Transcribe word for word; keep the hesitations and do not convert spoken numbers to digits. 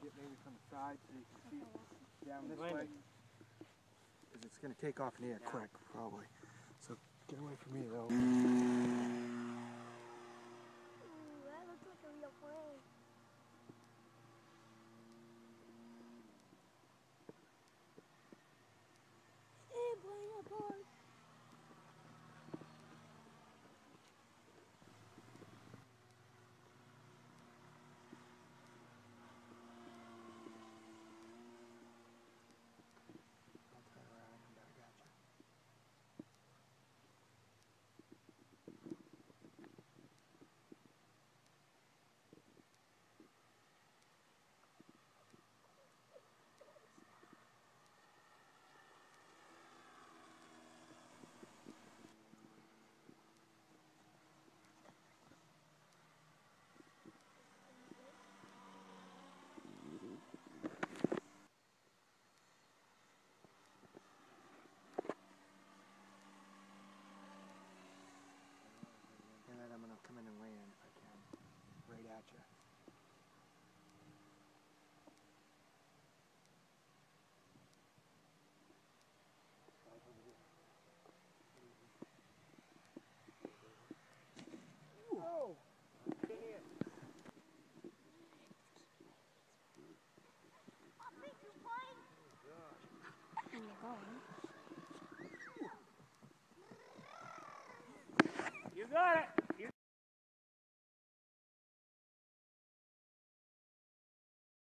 get maybe from the side so you can see it down this Wait. way. Because it's going to take off in the air quick, probably. So get away from me, though. Ooh, that looks like a real plane. Hey, plane apart. I'll turn around and come back at you. And then I'm going to come in and land if I can, right at you. Oh! You got it!